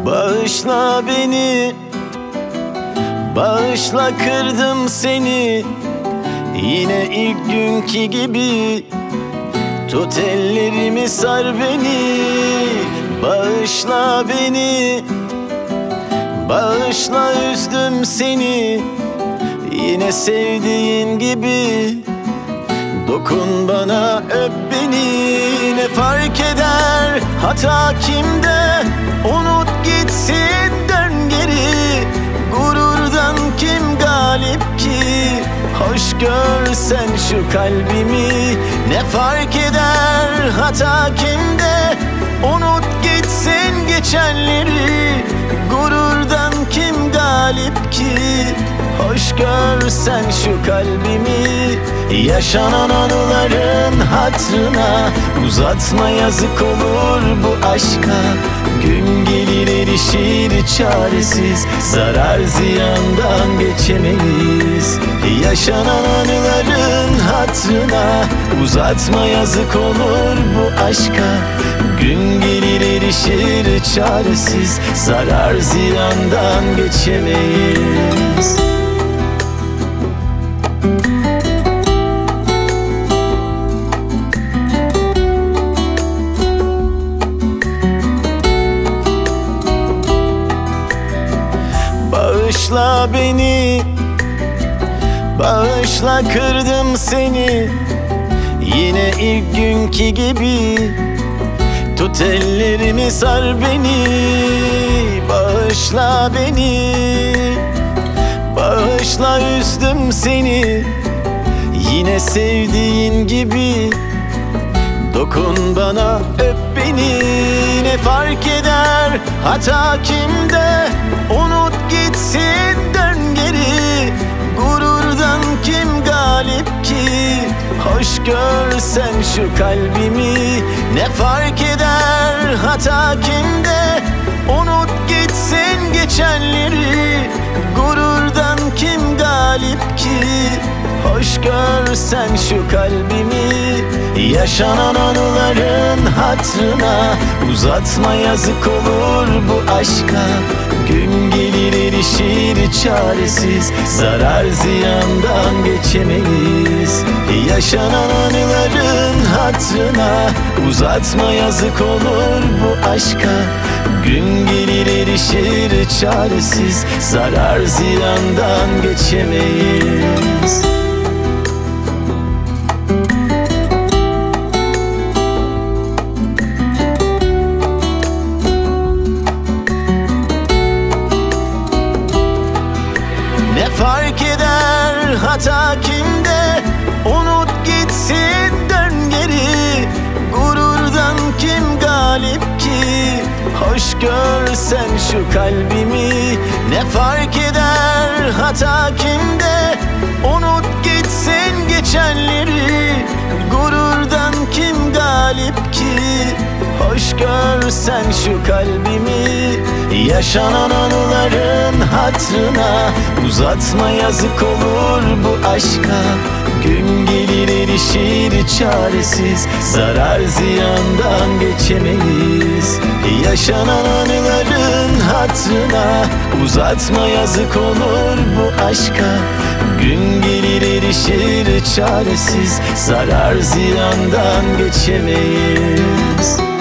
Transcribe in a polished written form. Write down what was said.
Bağışla beni, bağışla kırdım seni. Yine ilk günkü gibi tut ellerimi, sar beni. Bağışla beni, bağışla üzdüm seni. Yine sevdiğin gibi dokun bana, öp beni. Ne fark eder hata kimde, unut gitsin, dön geri. Gururdan kim galip ki, hoş görsen şu kalbimi. Ne fark eder hata kimde, unut gitsin geçenleri. Gururdan kim galip ki, hoş görsen şu kalbimi. Yaşanan anıların hatırına uzatma, yazık olur bu aşka. Gün gelir erişir çaresiz, zarar ziyandan geçemeyiz. Yaşanan anıların hatırına uzatma, yazık olur bu aşka. Gün gelir erişir çaresiz, zarar ziyandan geçemeyiz. Bağışla beni, bağışla kırdım seni. Yine ilk günkü gibi tut ellerimi, sar beni. Bağışla beni, bağışla üzdüm seni. Yine sevdiğin gibi dokun bana, öp beni. Ne fark eder hata kimde, unut gitsin, dön geri. Gururdan kim galip ki, hoş görsen şu kalbimi. Ne fark eder hata kimde, unut gitsin geçenleri. Gururdan kim galip ki, hoş görsen şu kalbimi. Yaşanan anıların hatırına uzatma, yazık olur bu aşka. Gün gelir erişir çaresiz, zarar ziyandan geçemeyiz. Yaşanan anıların hatırına uzatma, yazık olur bu aşka. Gün gelir erişir çaresiz, zarar ziyandan geçemeyiz. Ne fark eder hata kimde, unut gitsin, dön geri. Gururdan kim galip ki, hoş görsen şu kalbimi. Ne fark eder hata kimde, unut gitsin geçenleri. Gururdan kim galip ki, hoş görsen şu kalbimi. Yaşanan anıların hatırına uzatma, yazık olur bu aşka. Gün gelir erişir çaresiz, zarar ziyandan geçemeyiz. Yaşanan anıların hatırına uzatma, yazık olur bu aşka. Gün gelir erişir çaresiz, zarar ziyandan geçemeyiz.